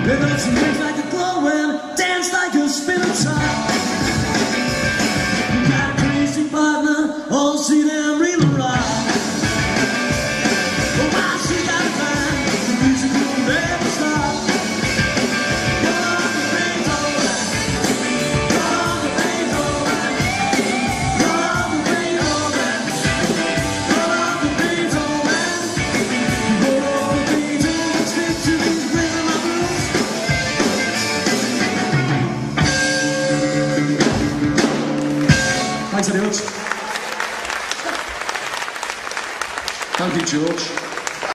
It makes you wake like a glow and dance like a spinning top. You got a crazy partner, all see them reel and rock. But while she's got a band, the music will never stop. The rain's alright. The rain's alright. The rain's alright. The rain's alright. The rain's alright. Stick to these rhythm of blues. Thanks very much. Thank you, George.